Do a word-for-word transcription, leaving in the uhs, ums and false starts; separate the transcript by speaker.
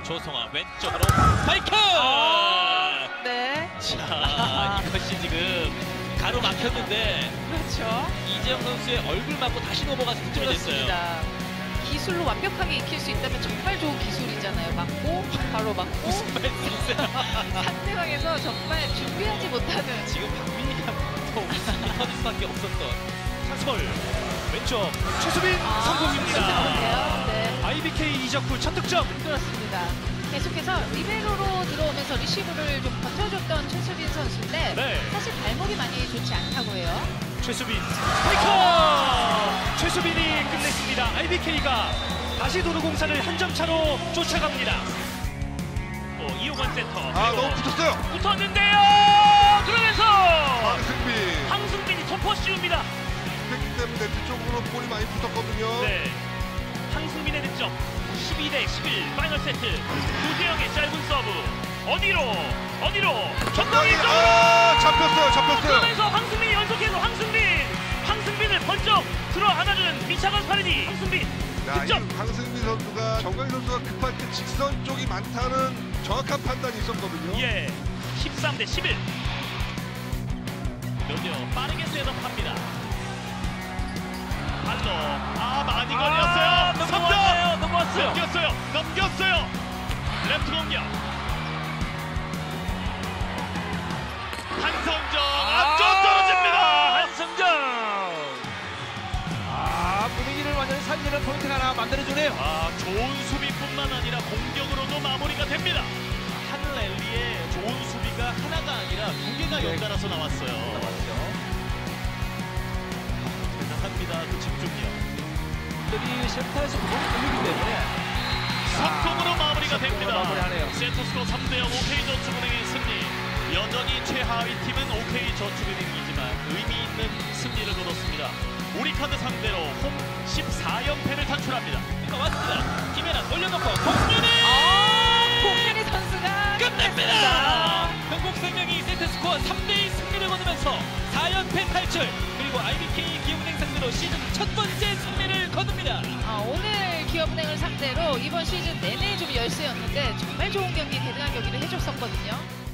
Speaker 1: 조성아 왼쪽으로 스파이크!
Speaker 2: 아, 네.
Speaker 1: 자, 이것이 지금 가로막혔는데
Speaker 2: 그렇죠.
Speaker 1: 이재영 선수의 얼굴 맞고 다시 넘어가서 득점이 됐어요.
Speaker 2: 그렇습니다. 기술로 완벽하게 익힐 수 있다면 정말 좋은 기술이잖아요. 맞고 바로 맞고
Speaker 1: 무슨 말씀이세요?
Speaker 2: 상대방에서 정말 준비하지 못하는
Speaker 1: 지금 박민이가 더 웃음이 터질 수밖에 없었던 차솔 왼쪽 최수빈
Speaker 2: 아,
Speaker 1: 성공입니다.
Speaker 2: 좋네요. 네.
Speaker 1: 아이비케이 이적 후 첫 득점.
Speaker 2: 그렇습니다. 계속해서 리베로로 들어오면서 리시브를 좀 버텨줬던 최수빈 선수인데
Speaker 1: 네.
Speaker 2: 사실 발목이 많이 좋지 않다고 해요.
Speaker 1: 최수빈 스파이크! 최수빈이 끝냈습니다. 아이비케이가 다시 도로공사를 한 점 차로 쫓아갑니다. 또 이용원 센터.
Speaker 3: 아 너무 붙었어요.
Speaker 1: 붙었는데요. 그러면서
Speaker 3: 황승빈
Speaker 1: 황승빈이 토퍼 씌웁니다.
Speaker 3: 팩 때문에 뒤쪽으로 볼이 많이 붙었거든요.
Speaker 1: 네. 황승빈의 득점. 십이 대 십일 파이널 세트. 구재영의 짧은 서브. 어디로? 어디로? 정강이 쪽으로.
Speaker 3: 아 잡혔어요. 잡혔어요.
Speaker 1: 그러면서 황승빈이 연속해서 황승빈. 황승빈을 번쩍 들어 안아주는 미차건 파리니. 황승빈
Speaker 3: 야,
Speaker 1: 득점.
Speaker 3: 이 황승빈 선수가 정강희 선수가 급할 때 직선 쪽이 많다는 정확한 판단이 있었거든요.
Speaker 1: 예. 십삼 대 십일. 여기요 빠르게 셋업합니다. 발로 아 많이 걸렸어요.
Speaker 4: 아, 넘어왔어요. 넘어왔어요.
Speaker 1: 넘겼어요. 넘겼어요. 레프트 공격. 한성정 앞쪽 떨어집니다. 한성정.
Speaker 4: 아, 분위기를 완전히 살리는 포인트가 하나 만들어주네요.
Speaker 1: 아 좋은 수비뿐만 아니라 공격으로도 마무리가 됩니다. 한 랠리에 좋은 수비가 하나가 아니라 두 개가 연달아서 나왔어요.
Speaker 4: 나왔죠.
Speaker 1: 대단합니다. 그 집중력.
Speaker 4: 여기 셰프타에서 공이 걸리기 때문에
Speaker 1: 석공으로 마무리가 됩니다.
Speaker 4: 마무리하네요.
Speaker 1: 세트스코어 삼 대 영 오케이저축은행의 승리. 여전히 최하위 팀은 오케이저축은행이지만 의미 있는 승리를 거뒀습니다. 우리카드 상대로 홈 십사 연패를 단출합니다. 그러니까 왔습니다. 김연아 돌려놓고 공윤이!
Speaker 2: 아, 공윤희 선수가
Speaker 1: 끝냅니다. 경북생명이 세트스코어 삼 대 이 승리를 거두면서 사 연패 탈출. 그리고 아이비케이 기업은행 상대로 시즌 첫 번째 승리를 거둡니다.
Speaker 2: 아, 오늘 기업은행을 상대로 이번 시즌 내내 좀 열세였는데 정말 좋은 경기, 대단한 경기를 해줬었거든요.